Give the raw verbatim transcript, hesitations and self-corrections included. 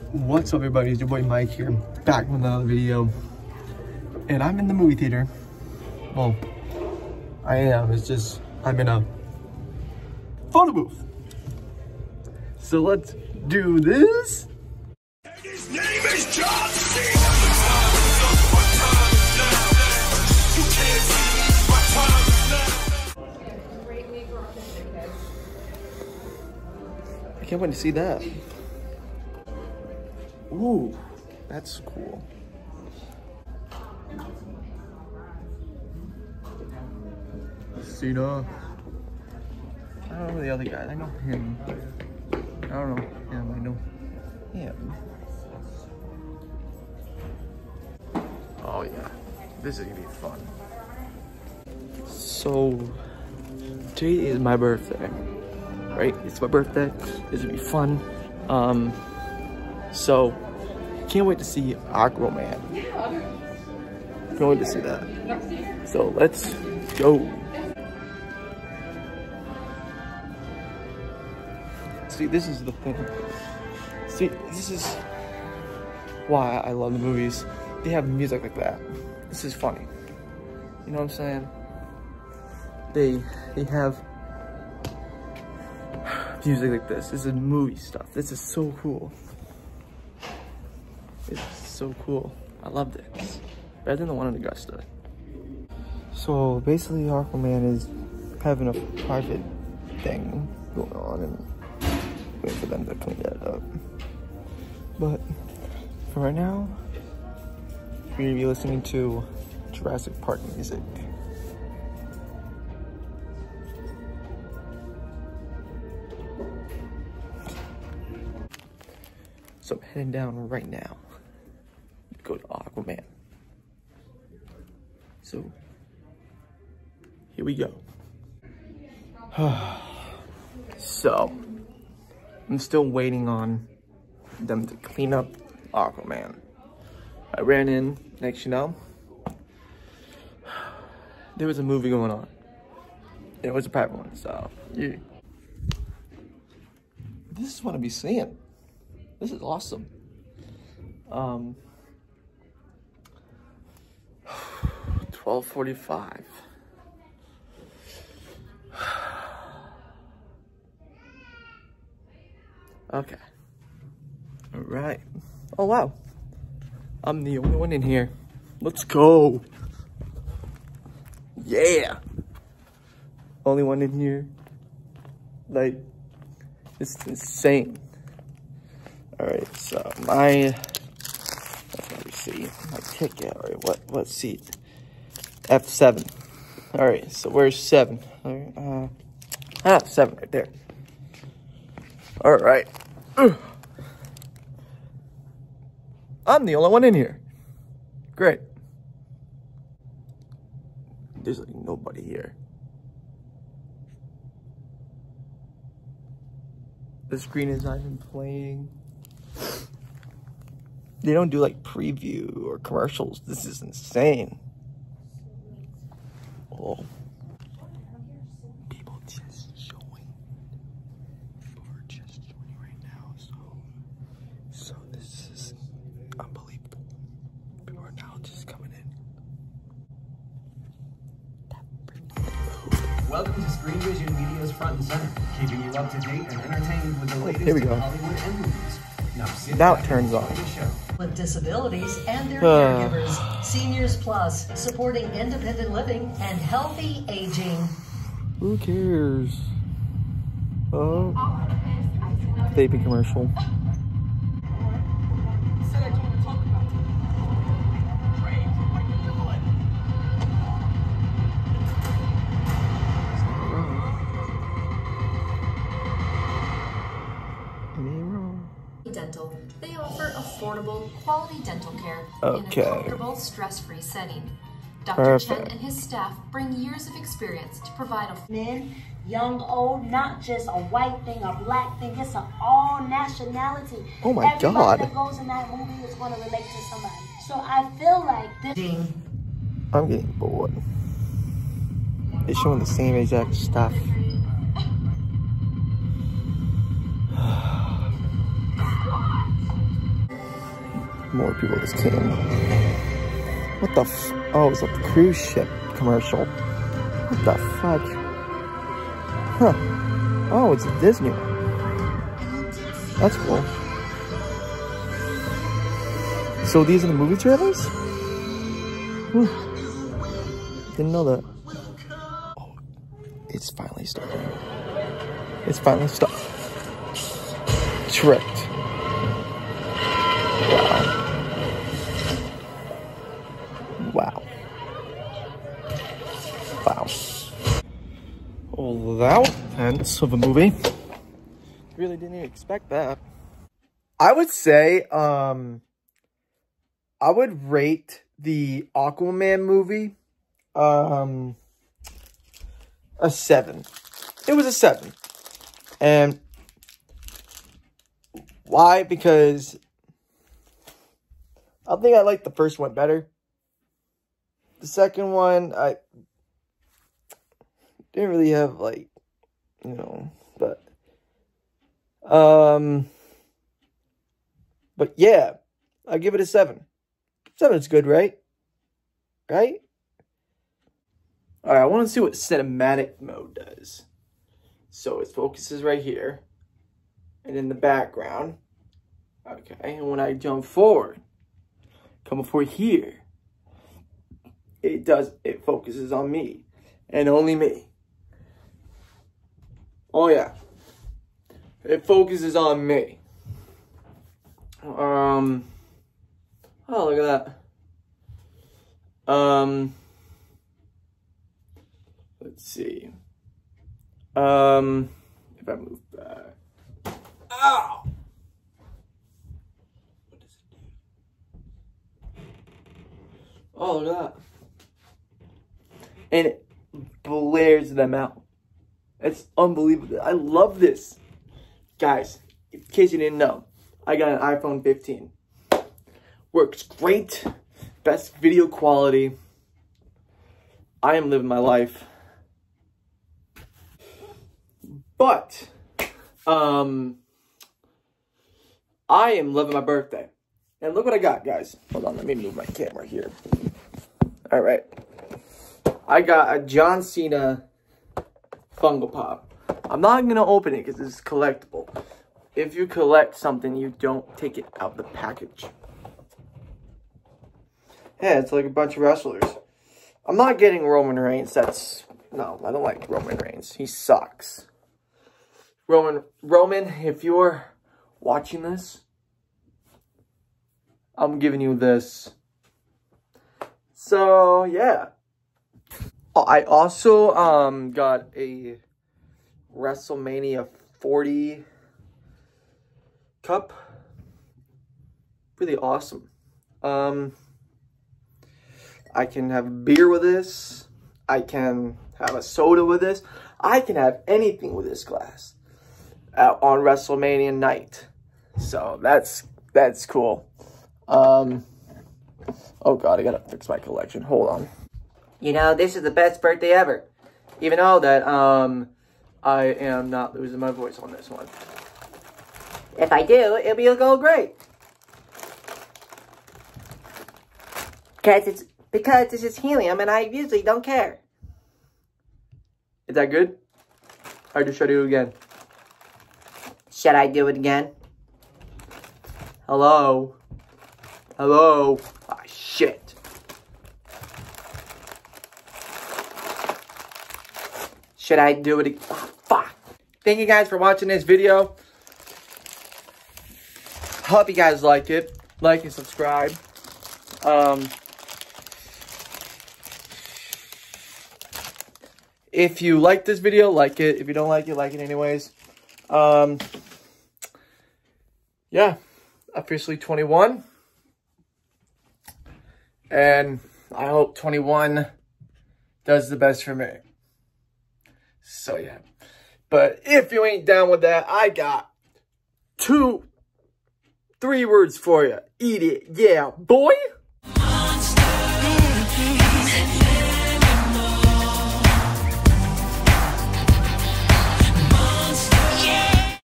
What's up, everybody? It's your boy Mike here, back with another video. And I'm in the movie theater. Well, I am. It's just, I'm in a photo booth. So let's do this. His name is John C. I can't wait to see that. Ooh, that's cool. Cena. I don't know the other guy. I know him. I don't know him. I know him. Oh yeah, this is gonna be fun. So today is my birthday, right? It's my birthday. This will be fun. Um, so can't wait to see Aquaman. Can't wait to see that. So let's go. See, this is the thing. See, this is why I love the movies. They have music like that. This is funny. You know what I'm saying? They they have music like this. This is movie stuff. This is so cool. It's so cool. I loved it. It's better than the one in Augusta. So basically, Aquaman is having a private thing going on and wait for them to clean that up. But for right now, we're gonna be listening to Jurassic Park music. So I'm heading down right now to go to Aquaman. So here we go. So I'm still waiting on them to clean up Aquaman. I ran in, next you know, there was a movie going on. It was a private one, so yeah. This is what I'll be seeing. This is awesome. Um, twelve forty-five. Okay. All right. Oh, wow. I'm the only one in here. Let's go. Yeah. Only one in here. Like, it's insane. All right, so my, let me see, my ticket, all right, what, what seat? F seven. All right, so where's seven? All right, uh, ah, seven right there. All right. Ugh. I'm the only one in here. Great. There's like nobody here. The screen is not even playing. They don't do like preview or commercials. This is insane. Oh. People just showing. People are just joining right now. So, so this is unbelievable. People are now just coming in. Welcome to Screen Vision Media's Front and Center, keeping you up to date and entertained with the latest Here we go. in Hollywood and movies. Now, sit Now back it turns and on. enjoy the show. With disabilities and their caregivers, Seniors Plus, supporting independent living and healthy aging. Who cares? Oh, vaping commercial. Dental. They offer affordable, quality dental care Okay. in a comfortable, stress-free setting. Doctor Perfect. Chen and his staff bring years of experience to provide a Men, young, old, not just a white thing, a black thing. It's an all nationality. Oh my Everybody God. that goes in that movie is going to relate to somebody. So I feel like this. I'm getting bored. They're showing the same exact stuff. more people just came. What the f- oh, it's a cruise ship commercial. What the fuck? Huh. Oh, it's a Disney one. That's cool. So these are the movie trailers? Hmm. Didn't know that. Oh, it's finally starting. It's finally starting. Tricked. Wow. Wow. Wow. Oh, that was intense of a movie. Really didn't even expect that. I would say, um, I would rate the Aquaman movie, um, a seven. It was a seven. And why? Because I think I liked the first one better. The second one, I didn't really have, like, you know, but, um, but yeah, I give it a seven. Seven's good, right? Right? All right, I want to see what cinematic mode does. So it focuses right here, and in the background. Okay, and when I jump forward, come forward here, it does, it focuses on me, and only me. Oh yeah, it focuses on me. Um, oh look at that. Um, let's see. Um, if I move back. Ow! What does it do? Oh, look at that. And it blares them out. It's unbelievable. I love this. Guys, in case you didn't know, I got an iPhone fifteen. Works great. Best video quality. I am living my life. But, um, I am loving my birthday. And look what I got, guys. Hold on, let me move my camera here. All right. I got a John Cena Funko Pop. I'm not going to open it because it's collectible. If you collect something, you don't take it out of the package. Yeah, it's like a bunch of wrestlers. I'm not getting Roman Reigns. That's, no, I don't like Roman Reigns. He sucks. Roman, Roman, if you're watching this, I'm giving you this. So, yeah. I also um got a WrestleMania forty cup. Really awesome. Um, I can have a beer with this. I can have a soda with this. I can have anything with this glass. Uh, on WrestleMania night. So that's that's cool. Um, oh god, I gotta fix my collection. Hold on. You know, this is the best birthday ever. Even though that um I am not losing my voice on this one. If I do, it'll be go great. Cause it's because this is helium and I usually don't care. Is that good? Or should I do it again? Should I do it again? Hello? Hello? Ah, shit. Should I do it again? Oh, fuck. Thank you guys for watching this video. Hope you guys like it. Like and subscribe. Um, if you like this video, like it. If you don't like it, like it anyways. Um... Yeah, officially twenty-one. And I hope twenty-one does the best for me. So, yeah. But if you ain't down with that, I got two, three words for you. Eat it. Yeah, boy.